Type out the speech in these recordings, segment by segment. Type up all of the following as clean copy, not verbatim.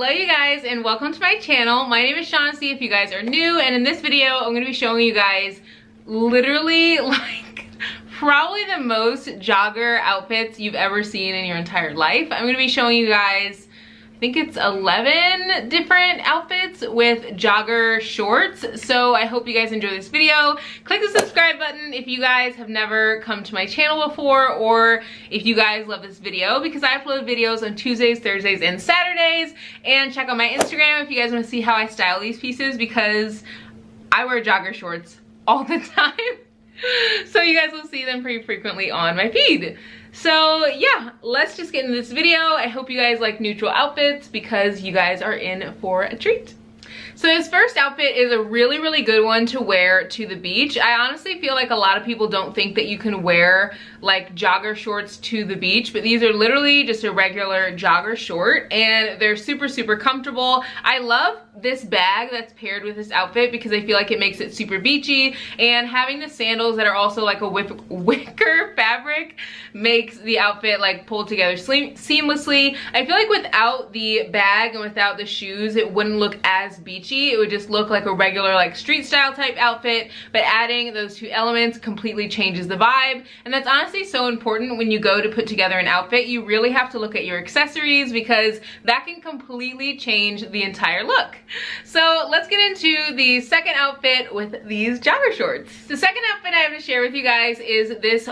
Hello you guys and welcome to my channel. My name is Chauncey if you guys are new, and in this video I'm going to be showing you guys literally like probably the most jogger outfits you've ever seen in your entire life. I'm going to be showing you guys, I think it's 11 different outfits with jogger shorts. So I hope you guys enjoy this video. Click the subscribe button if you guys have never come to my channel before, or if you guys love this video, because I upload videos on Tuesdays, Thursdays, and Saturdays. And check out my Instagram if you guys want to see how I style these pieces, because I wear jogger shorts all the time. So you guys will see them pretty frequently on my feed. So yeah, let's just get into this video. I hope you guys like neutral outfits because you guys are in for a treat. So this first outfit is a really good one to wear to the beach. I honestly feel like a lot of people don't think that you can wear like jogger shorts to the beach, but these are literally just a regular jogger short and they're super comfortable. I love this bag that's paired with this outfit because I feel like it makes it super beachy, and having the sandals that are also like a wicker fabric makes the outfit like pull together seamlessly. I feel like without the bag and without the shoes it wouldn't look as beachy. It would just look like a regular like street style type outfit, but adding those two elements completely changes the vibe, and that's honestly so important when you go to put together an outfit. You really have to look at your accessories because that can completely change the entire look. So let's get into the second outfit with these jogger shorts. The second outfit I have to share with you guys is this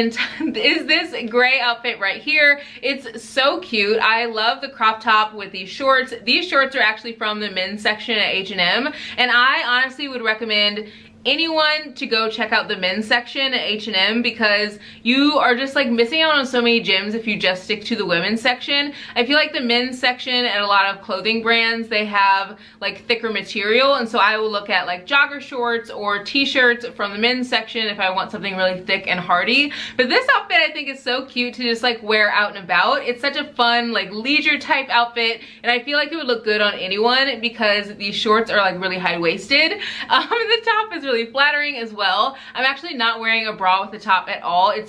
gray outfit right here. It's so cute. I love the crop top with these shorts. These shorts are actually from the men's section at H&M, and I honestly would recommend anyone to go check out the men's section at H&M because you are just like missing out on so many gems if you just stick to the women's section. I feel like the men's section at a lot of clothing brands, they have like thicker material, and so I will look at like jogger shorts or t-shirts from the men's section if I want something really thick and hardy. But this outfit I think is so cute to just like wear out and about. It's such a fun like leisure type outfit, and I feel like it would look good on anyone because these shorts are like really high-waisted. The top is really flattering as well. I'm actually not wearing a bra with the top at all. It's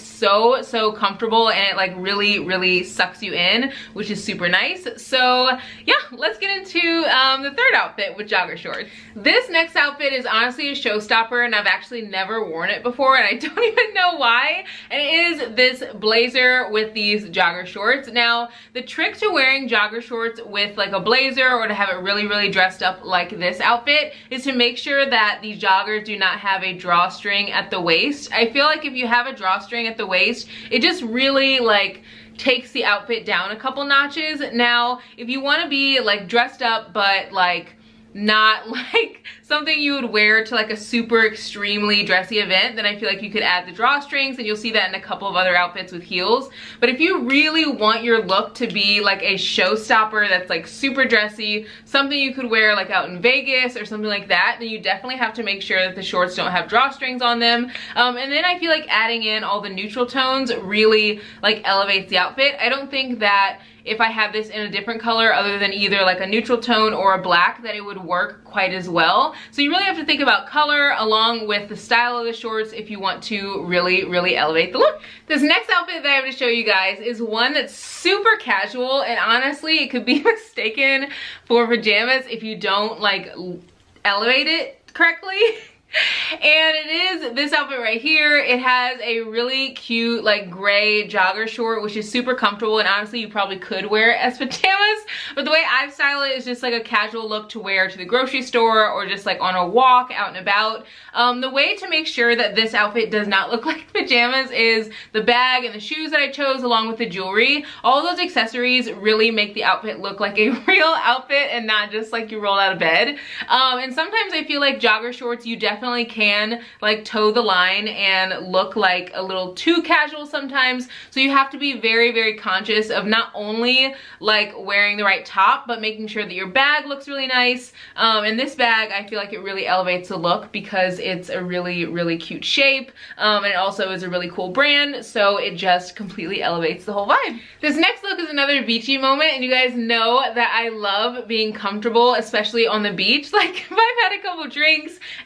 so comfortable, and it like really sucks you in, which is super nice. So yeah, let's get into the third outfit with jogger shorts. This next outfit is honestly a showstopper, and I've actually never worn it before, and I don't even know why. And it is this blazer with these jogger shorts. Now, the trick to wearing jogger shorts with like a blazer, or to have it really dressed up like this outfit, is to make sure that the joggers do not have a drawstring at the waist. I feel like if you have a drawstring at the waist, it just really like takes the outfit down a couple notches. Now, if you want to be like dressed up but like not like something you would wear to like a super extremely dressy event, then I feel like you could add the drawstrings, and you'll see that in a couple of other outfits with heels. But if you really want your look to be like a showstopper that's like super dressy, something you could wear like out in Vegas or something like that, then you definitely have to make sure that the shorts don't have drawstrings on them. And then I feel like adding in all the neutral tones really like elevates the outfit. I don't think that if I have this in a different color other than either like a neutral tone or a black, that it would work quite as well. So you really have to think about color along with the style of the shorts if you want to really elevate the look. This next outfit that I have to show you guys is one that's super casual, and honestly it could be mistaken for pajamas if you don't like elevate it correctly. And it is this outfit right here. It has a really cute like gray jogger short, which is super comfortable, and honestly you probably could wear it as pajamas, but the way I've styled it is just like a casual look to wear to the grocery store or just like on a walk out and about. The way to make sure that this outfit does not look like pajamas is the bag and the shoes that I chose along with the jewelry. All those accessories really make the outfit look like a real outfit and not just like you rolled out of bed. And sometimes I feel like jogger shorts, you definitely can like toe the line and look like a little too casual sometimes. So you have to be very conscious of not only like wearing the right top, but making sure that your bag looks really nice. And this bag, I feel like it really elevates the look because it's a really cute shape, and it also is a really cool brand, so it just completely elevates the whole vibe. This next look is another beachy moment, and you guys know that I love being comfortable, especially on the beach. Like if I've had a couple drinks and it's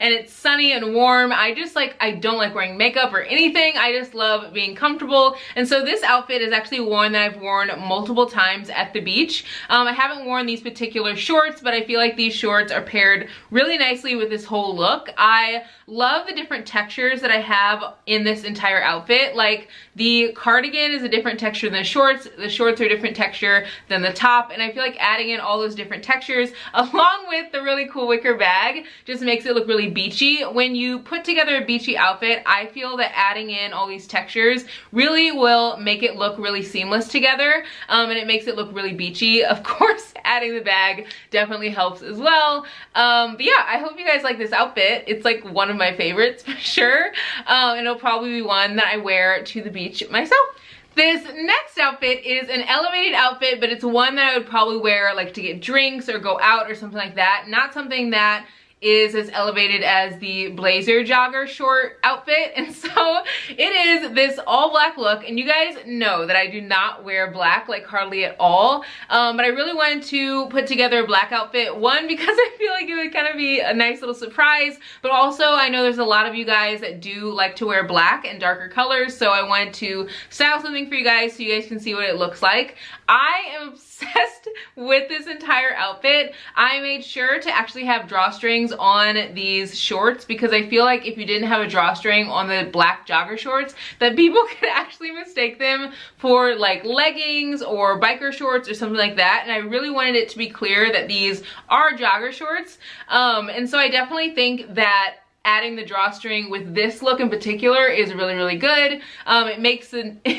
sunny and warm. I don't like wearing makeup or anything. I just love being comfortable. And so this outfit is actually one that I've worn multiple times at the beach. I haven't worn these particular shorts, but I feel like these shorts are paired really nicely with this whole look. I love the different textures that I have in this entire outfit. Like the cardigan is a different texture than the shorts are a different texture than the top, and I feel like adding in all those different textures along with the really cool wicker bag just makes it look really beachy. When you put together a beachy outfit, I feel that adding in all these textures really will make it look really seamless together, and it makes it look really beachy. Of course, adding the bag definitely helps as well. But yeah, I hope you guys like this outfit. It's like one of my favorites for sure, and it'll probably be one that I wear to the beach myself. This next outfit is an elevated outfit, but it's one that I would probably wear like to get drinks or go out or something like that. Not something that is as elevated as the blazer jogger short outfit. And so it is this all black look, and you guys know that I do not wear black like hardly at all, but I really wanted to put together a black outfit, one because I feel like it would kind of be a nice little surprise, but also I know there's a lot of you guys that do like to wear black and darker colors, so I wanted to style something for you guys so you guys can see what it looks like. I am obsessed with this entire outfit. I made sure to actually have drawstrings on these shorts because I feel like if you didn't have a drawstring on the black jogger shorts, that people could actually mistake them for like leggings or biker shorts or something like that. And I really wanted it to be clear that these are jogger shorts. And so I definitely think that adding the drawstring with this look in particular is really, really good. It makes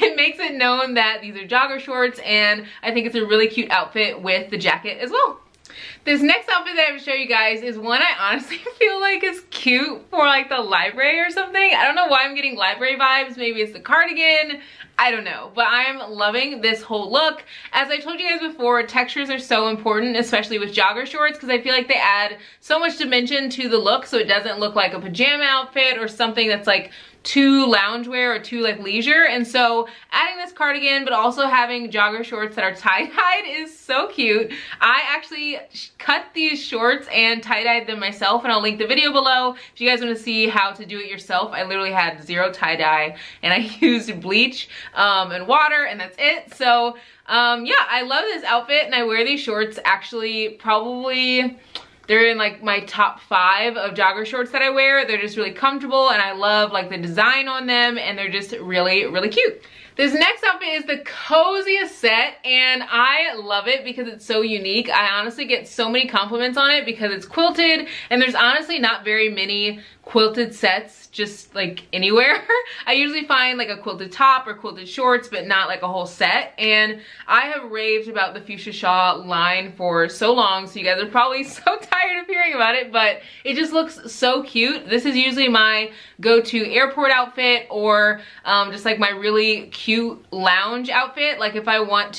it known that these are jogger shorts, and I think it's a really cute outfit with the jacket as well. This next outfit that I have to show you guys is one I honestly feel like is cute for like the library or something. I don't know why I'm getting library vibes. Maybe it's the cardigan. I don't know, but I'm loving this whole look. As I told you guys before, textures are so important, especially with jogger shorts, because I feel like they add so much dimension to the look, so it doesn't look like a pajama outfit or something that's like too loungewear or too like leisure. And so adding this cardigan but also having jogger shorts that are tie-dyed is so cute. I actually cut these shorts and tie-dyed them myself, and I'll link the video below if you guys want to see how to do it yourself. I literally had zero tie-dye and I used bleach and water, and that's it. So yeah, I love this outfit, and I wear these shorts actually probably, they're in like my top 5 of jogger shorts that I wear. They're just really comfortable, and I love like the design on them, and they're just really, really cute. This next outfit is the coziest set, and I love it because it's so unique. I honestly get so many compliments on it because it's quilted, and there's honestly not very many quilted sets just like anywhere. I usually find like a quilted top or quilted shorts, but not like a whole set. And I have raved about the Fuchsia Shaw line for so long, so you guys are probably so tired of hearing about it, but it just looks so cute. This is usually my go-to airport outfit, or just like my really cute lounge outfit. Like if I want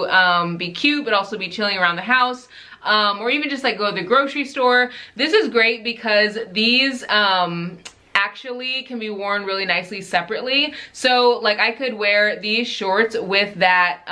to be cute but also be chilling around the house, or even just like go to the grocery store. This is great because these actually can be worn really nicely separately. So like I could wear these shorts with that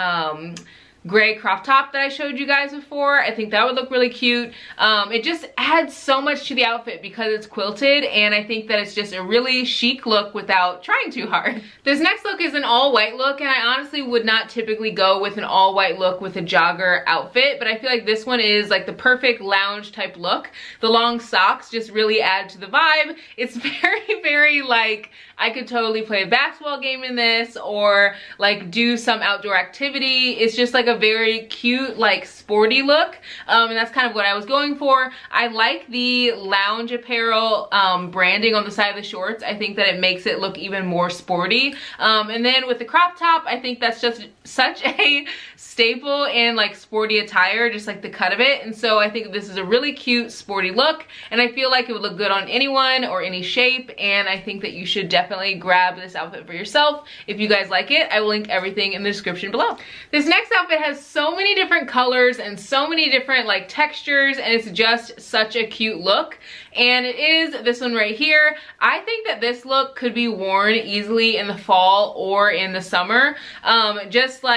gray crop top that I showed you guys before. I think that would look really cute. It just adds so much to the outfit because it's quilted, and I think that it's just a really chic look without trying too hard. This next look is an all white look, and I honestly would not typically go with an all white look with a jogger outfit, but I feel like this one is like the perfect lounge type look. The long socks just really add to the vibe. It's very, very like, I could totally play a basketball game in this, or like do some outdoor activity. It's just like a very cute, like sporty look, and that's kind of what I was going for. I like the lounge apparel branding on the side of the shorts. I think that it makes it look even more sporty, and then with the crop top, I think that's just such a staple in like sporty attire, just like the cut of it. And so I think this is a really cute sporty look, and I feel like it would look good on anyone or any shape, and I think that you should definitely grab this outfit for yourself if you guys like it. I will link everything in the description below. This next outfit has so many different colors and so many different like textures, and it's just such a cute look. And it is this one right here. I think that this look could be worn easily in the fall or in the summer. Just like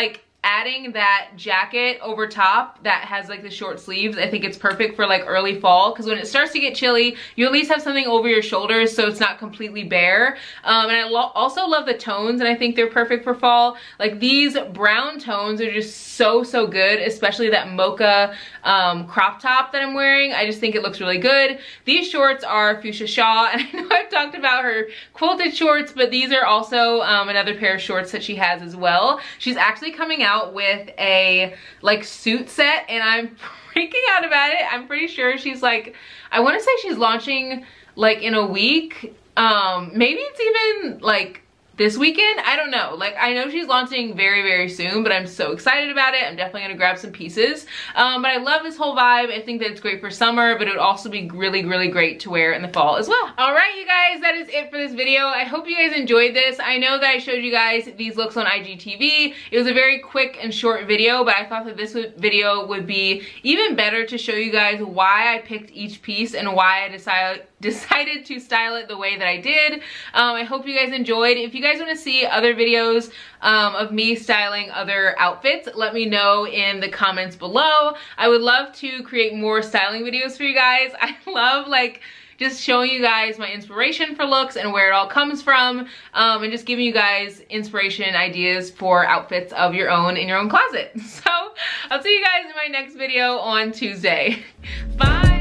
adding that jacket over top that has like the short sleeves, I think it's perfect for like early fall, because when it starts to get chilly, you at least have something over your shoulders so it's not completely bare. And I also love the tones, and I think they're perfect for fall. Like these brown tones are just so good, especially that mocha crop top that I'm wearing. I just think it looks really good. These shorts are Fuchsia Shaw, and I know I've talked about her quilted shorts, but these are also another pair of shorts that she has as well. She's actually coming out with a like suit set, and I'm freaking out about it. I'm pretty sure she's like, I want to say she's launching like in a week. Maybe it's even like this weekend, I don't know. Like, I know she's launching very soon, but I'm so excited about it. I'm definitely gonna grab some pieces. But I love this whole vibe. I think that it's great for summer, but it would also be really great to wear in the fall as well. All right, you guys, that is it for this video. I hope you guys enjoyed this. I know that I showed you guys these looks on IGTV. It was a very quick and short video, but I thought that this video would be even better to show you guys why I picked each piece and why I decided to style it the way that I did. I hope you guys enjoyed. If you guys want to see other videos of me styling other outfits, let me know in the comments below. I would love to create more styling videos for you guys. I love like just showing you guys my inspiration for looks and where it all comes from, and just giving you guys inspiration ideas for outfits of your own in your own closet. So I'll see you guys in my next video on Tuesday. Bye.